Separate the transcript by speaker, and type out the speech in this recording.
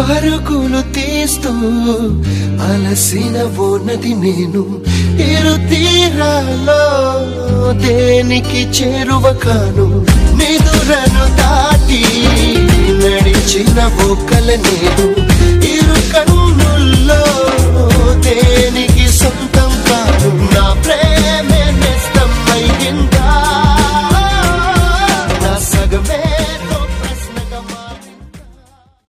Speaker 1: పరుగులు తీస్తూ అలసిన ఓ నది నేను ఇరు తీరాలో దేనికి చేరువ కాను నిదురను దాటి నడిచిన ఓ కల నేను ఇరు కన్నుల్లో దేనికి సొంత